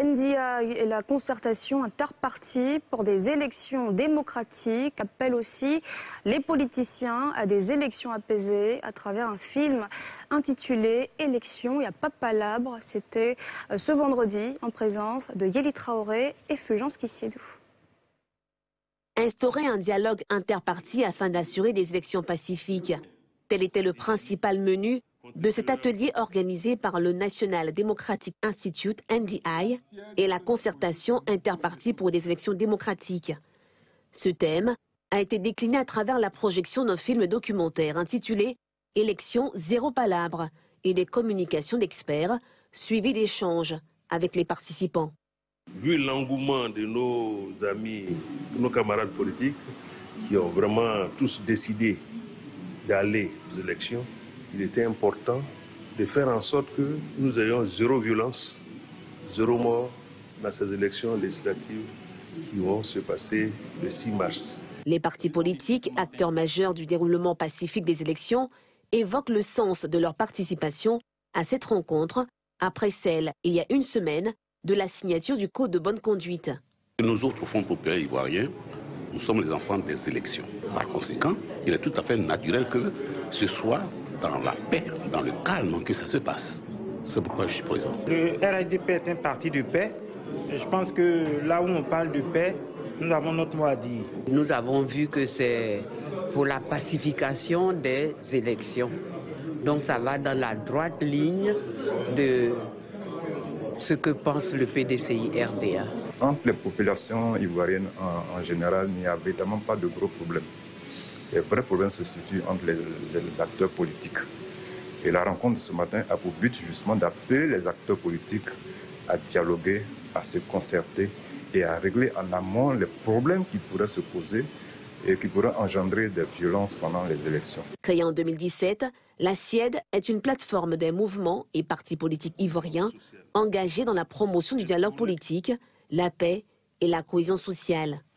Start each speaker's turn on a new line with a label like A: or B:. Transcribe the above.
A: NDI et la concertation interpartie pour des élections démocratiques appellent aussi les politiciens à des élections apaisées à travers un film intitulé Élections. Il n'y a pas de palabre. C'était ce vendredi en présence de Yéli Traoré et Fulgence Kissiedou.
B: Instaurer un dialogue interparti afin d'assurer des élections pacifiques. Tel était le principal menu de cet atelier organisé par le National Democratic Institute, NDI, et la concertation interpartie pour des élections démocratiques. Ce thème a été décliné à travers la projection d'un film documentaire intitulé « Élections zéro palabre » et des communications d'experts suivies d'échanges avec les participants.
C: Vu l'engouement de nos amis, de nos camarades politiques, qui ont vraiment tous décidé d'aller aux élections, il était important de faire en sorte que nous ayons zéro violence, zéro mort dans ces élections législatives qui vont se passer le 6 mars.
B: Les partis politiques, acteurs majeurs du déroulement pacifique des élections, évoquent le sens de leur participation à cette rencontre après celle, il y a une semaine, de la signature du Code de bonne conduite.
D: Nous autres fonds populaires ivoiriens, nous sommes les enfants des élections. Par conséquent, il est tout à fait naturel que ce soit dans la paix, dans le calme que ça se passe. C'est pourquoi je suis présent.
E: Le RHDP est un parti de paix. Je pense que là où on parle de paix, nous avons notre mot à dire.
F: Nous avons vu que c'est pour la pacification des élections. Donc ça va dans la droite ligne de ce que pense le PDCI-RDA.
G: Entre les populations ivoiriennes en général, il n'y a évidemment pas de gros problèmes. Les vrais problèmes se situent entre les acteurs politiques. Et la rencontre de ce matin a pour but justement d'appeler les acteurs politiques à dialoguer, à se concerter et à régler en amont les problèmes qui pourraient se poser et qui pourraient engendrer des violences pendant les élections.
B: Créée en 2017, la CIED est une plateforme des mouvements et partis politiques ivoiriens engagés dans la promotion du dialogue politique, la paix et la cohésion sociale.